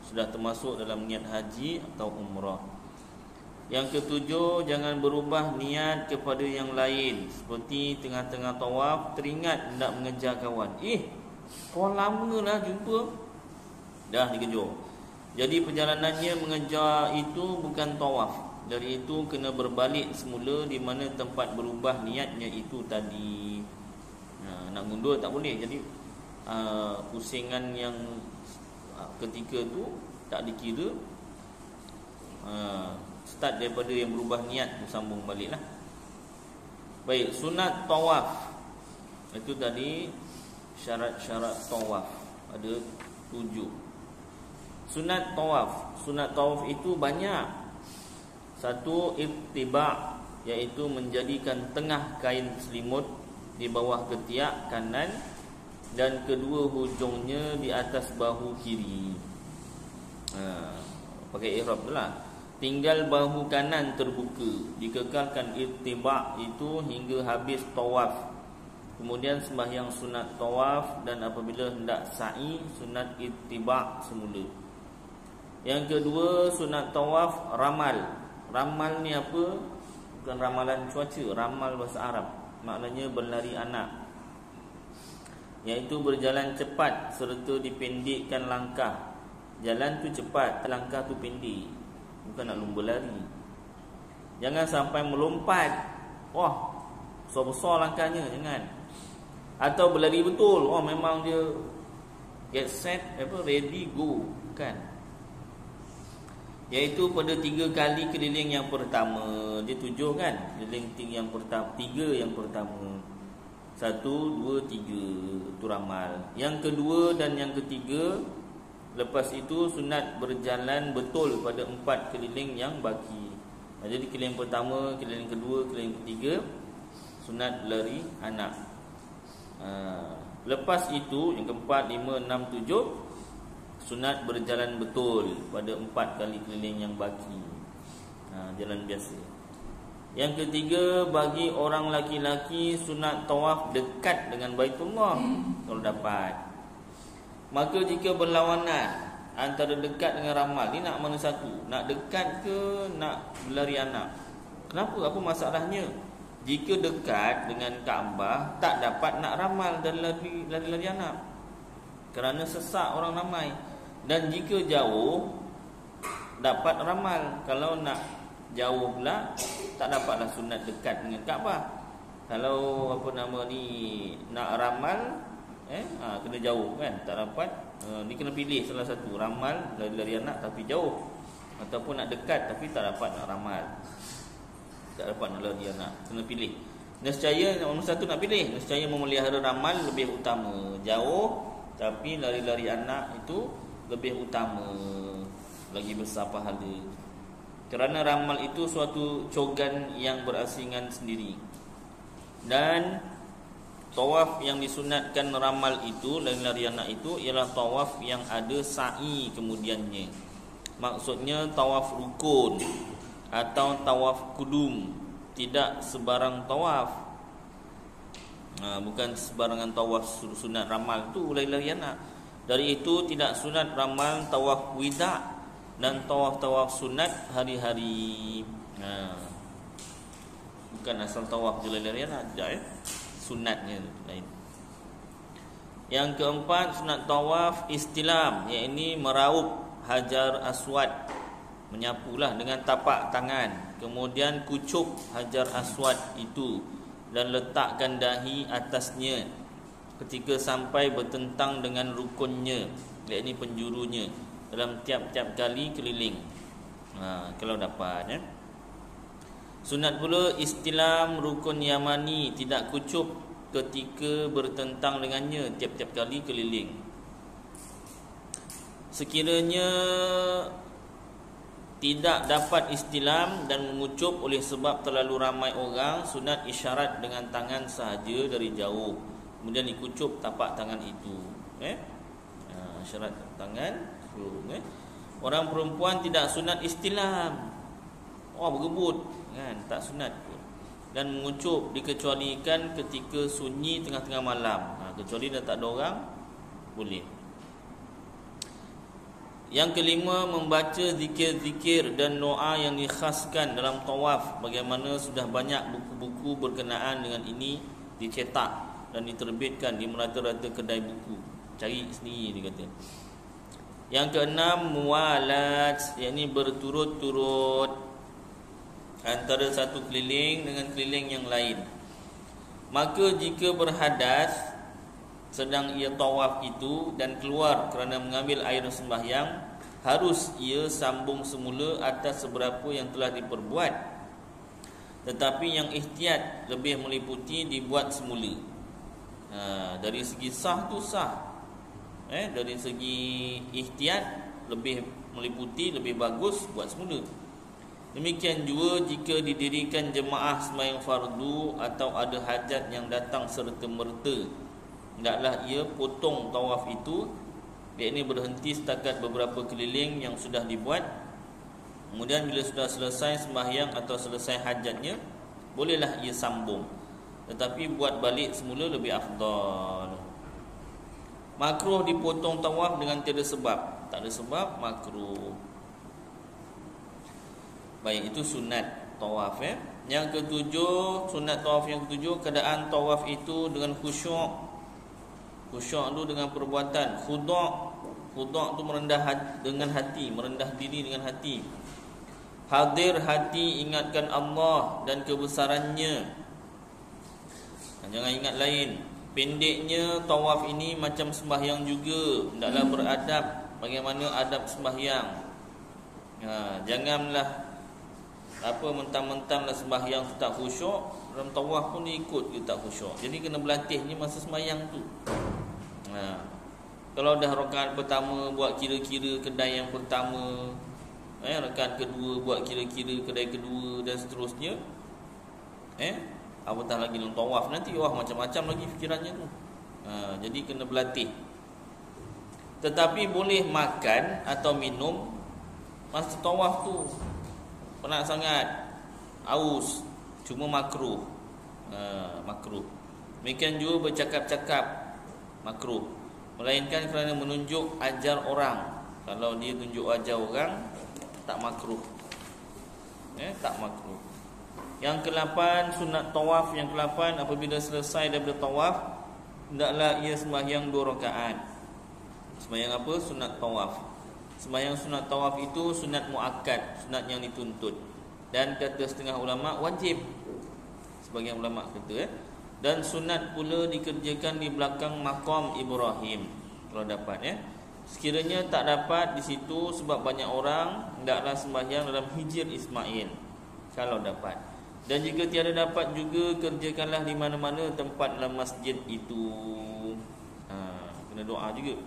Speaker 1: sudah termasuk dalam niat haji atau umrah. Yang ketujuh, jangan berubah niat kepada yang lain. Seperti tengah-tengah tawaf teringat hendak mengejar kawan. Eh, kawan lama lah jumpa, dah dikejar. Jadi perjalanannya mengejar itu bukan tawaf. Dari itu kena berbalik semula di mana tempat berubah niatnya itu tadi. Nah, nak mundur tak boleh. Jadi uh, pusingan yang uh, ketika tu tak dikira. Uh, Start daripada yang berubah niat, sambung balik lah. Baik, sunat tawaf. Itu tadi syarat-syarat tawaf. Ada tujuh. Sunat tawaf. Sunat tawaf itu banyak. Satu, ittiba', iaitu menjadikan tengah kain selimut di bawah ketiak kanan, dan kedua hujungnya di atas bahu kiri. ha, Pakai ihram tu lah. Tinggal bahu kanan terbuka. Dikekalkan ittiba' itu hingga habis tawaf. Kemudian sembahyang sunat tawaf, dan apabila hendak sa'i, sunat ittiba' semula. Yang kedua, sunat tawaf ramal. Ramal ni apa? Bukan ramalan cuaca, ramal bahasa Arab. Maknanya berlari anak, iaitu berjalan cepat serta dipendekkan langkah. Jalan tu cepat, langkah tu pendek. Bukan nak lumba lari. Jangan sampai melompat. Wah, besar-besar langkahnya, jangan. Atau berlari betul. Oh, memang dia get set, apa, ready, go. Bukan. Iaitu pada tiga kali keliling yang pertama. Dia tujuh kan? Keliling yang pertama, tiga yang pertama. Satu, dua, tiga. Itu ramal. Yang kedua dan yang ketiga, lepas itu sunat berjalan betul pada empat keliling yang baki. Jadi keliling pertama, keliling kedua, keliling ketiga, sunat lari anak. Lepas itu yang keempat, lima, enam, tujuh, sunat berjalan betul pada empat kali keliling yang baki. Jalan biasa. Yang ketiga, bagi orang laki-laki sunat tawaf dekat dengan Baitullah kalau dapat. Maka jika berlawanan antara dekat dengan ramal, ni nak mana satu? Nak dekat ke nak berlari anak? Kenapa? Apa masalahnya? Jika dekat dengan Kaabah, tak dapat nak ramal dan lari, lari-lari anak, kerana sesak orang ramai. Dan jika jauh, dapat ramal. Kalau nak jauh pula, tak dapatlah sunat dekat dengan Kaabah. Kalau apa nama ni, nak ramal, Eh, ha, kena jauh kan, tak dapat. Uh, ni kena pilih salah satu, ramal lari-lari anak tapi jauh, ataupun nak dekat tapi tak dapat nak ramal, tak dapat nak lari anak. Kena pilih. Nescaya nombor satu nak pilih. Nescaya memelihara ramal lebih utama. Jauh tapi lari-lari anak itu lebih utama, lagi besar pahala. Kerana ramal itu suatu cogan yang berasingan sendiri. Dan tawaf yang disunatkan ramal itu, lari-lari anak itu, ialah tawaf yang ada sa'i kemudiannya. Maksudnya tawaf rukun atau tawaf kudum. Tidak sebarang tawaf. ha, Bukan sebarangan tawaf sunat ramal tu lari-lari anak. Dari itu tidak sunat ramal tawaf wida' dan tawaf-tawaf sunat hari-hari. ha, Bukan asal tawaf je lari-lari anak, tidak ya, sunatnya lain. Yang keempat, sunat tawaf istilam, iaitu meraup hajar aswad, menyapulah dengan tapak tangan, kemudian kucup hajar aswad itu dan letakkan dahi atasnya ketika sampai bertentang dengan rukunnya, iaitu penjurunya, dalam tiap-tiap kali keliling. ha, Kalau dapat ya. Sunat pula istilam rukun yamani, tidak kucup ketika bertentang dengannya tiap-tiap kali keliling. Sekiranya tidak dapat istilam dan mengucup oleh sebab terlalu ramai orang, sunat isyarat dengan tangan sahaja dari jauh, kemudian dikucup tapak tangan itu. Eh? Ha, isyarat tangan. Eh? Orang perempuan tidak sunat istilam. Oh, bergebut kan, tak sunat pun. Dan mengucup dikecualikan ketika sunyi tengah-tengah malam. ha, Kecuali dah tak ada orang, boleh. Yang kelima, membaca zikir-zikir dan doa yang dikhaskan dalam tawaf. Bagaimana sudah banyak buku-buku berkenaan dengan ini dicetak dan diterbitkan di merata-rata kedai buku. Cari sendiri, dia kata. Yang keenam, muwalat, yakni berturut-turut antara satu keliling dengan keliling yang lain. Maka jika berhadas sedang ia tawaf itu dan keluar kerana mengambil air sembahyang, harus ia sambung semula atas seberapa yang telah diperbuat. Tetapi yang ihtiyat lebih meliputi dibuat semula. Ha, dari segi sah tu sah. Eh, dari segi ihtiyat lebih meliputi, lebih bagus buat semula. Demikian juga jika didirikan jemaah sembahyang fardu atau ada hajat yang datang serta-merta, hendaklah ia potong tawaf itu, yakni berhenti setakat beberapa keliling yang sudah dibuat. Kemudian bila sudah selesai sembahyang atau selesai hajatnya, bolehlah ia sambung. Tetapi buat balik semula lebih afdal. Makruh dipotong tawaf dengan tiada sebab. Tak ada sebab, makruh. Baik, itu sunat tawaf ya. Yang ketujuh, sunat tawaf yang ketujuh, keadaan tawaf itu dengan khusyuk. Khusyuk tu dengan perbuatan. Khudu' Khudu' tu merendah hati, dengan hati, merendah diri dengan hati. Hadir hati, ingatkan Allah dan kebesarannya. Jangan ingat lain. Pendeknya tawaf ini macam sembahyang juga. Hendaklah beradab bagaimana adab sembahyang. Ha, janganlah apa mentang-mentang lah sembahyang tu tak khusyuk, dalam tawaf pun dia ikut dia tak khusyuk. Jadi kena berlatihnya masa sembahyang tu. Ha, kalau dah rakaat pertama buat kira-kira kedai yang pertama, eh rakaat kedua buat kira-kira kedai kedua dan seterusnya, eh apatah lagi dalam tawaf nanti, wah macam-macam lagi fikirannya tu. Ha, jadi kena berlatih. Tetapi boleh makan atau minum masa tawaf tu. Penat sangat, aus, cuma makruh. Ha, makruh. Demikian juga bercakap-cakap, makruh. Melainkan kerana menunjuk ajar orang. Kalau dia tunjuk ajar orang, tak makruh. Eh, tak makruh. Yang kelapan, sunat tawaf yang kelapan, apabila selesai daripada tawaf, hendaklah ia sembahyang dua rakaat. Sembahyang apa? Sunat tawaf. Sembahyang sunat tawaf itu sunat muakkad, sunat yang dituntut. Dan kata setengah ulama wajib. Sebagian ulama kata eh. Dan sunat pula dikerjakan di belakang maqam Ibrahim kalau dapat ya. Sekiranya tak dapat di situ sebab banyak orang, hendaklah sembahyang dalam hijr Ismail kalau dapat. Dan jika tiada dapat juga, kerjakanlah di mana-mana tempat dalam masjid itu. Ha, kena doa juga.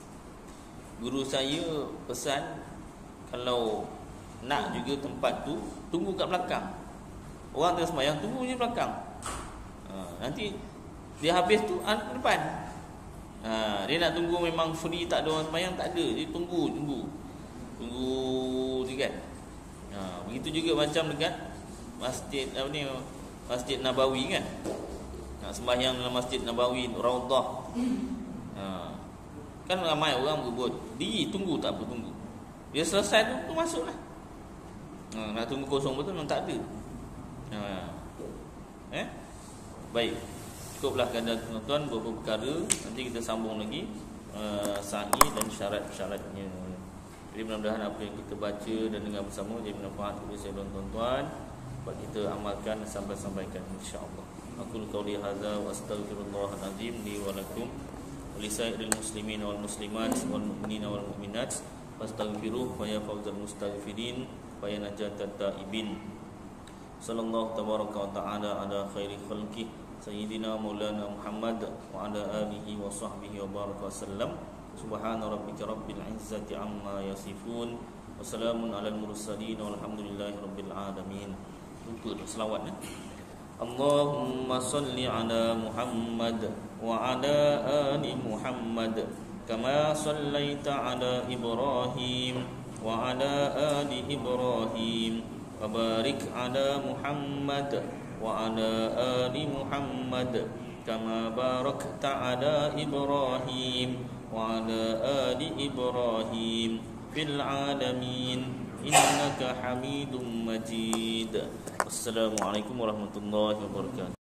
Speaker 1: Guru saya pesan, kalau nak juga tempat tu, tunggu kat belakang. Orang tengah sembahyang, tunggu je belakang. Ha, nanti dia habis tu an depan. Ha, dia nak tunggu memang free, tak ada orang sembahyang, tak ada. Dia tunggu, tunggu. Tunggu je kan. Ha, begitu juga macam dekat masjid apa ni, Masjid Nabawi kan. Nak sembahyang dalam Masjid Nabawi, Raudhah. Ha, kan ramai orang berebut. Diri tunggu tak apa, tunggu. Dia selesai tu, tu masuklah. Ha, nak tunggu kosong betul memang tak ada. Ha. Eh? Baik. Cukuplah kadar tuan-tuan beberapa perkara. Nanti kita sambung lagi uh, sa'i dan syarat-syaratnya. Jadi mudah-mudahan apa yang kita baca dan dengar bersama jadi manfaat kepada saya dan tuan-tuan, buat kita amalkan sampai sampaikan insya-Allah. Aku qauli hadza wa astaghfirullahal azim li wa lakum wa lisairil muslimin wal muslimat wal mu'minina wal mu'minat fastaghfiruhu fa ya fawzal mustaghfirin wa ya najatat taibin. Sallallahu tabaraka wa ta'ala ala khairi khalqih Sayyidina Maulana Muhammad wa ala alihi wa sahbihi wa baraka wasallam. Subhana rabbika rabbil izzati amma yasifun wa salamun alal mursalin walhamdulillahi rabbil alamin. Untuk selawat ya. Allahumma salli ala Muhammad wa ala ali Muhammad kama sallaita ala Ibrahim wa ala ali Ibrahim wa barik ala Muhammad wa ala ali Muhammad kama barakta ala Ibrahim wa ala ali Ibrahim fil alamin innaka Hamidum Majid. Assalamualaikum warahmatullahi wabarakatuh.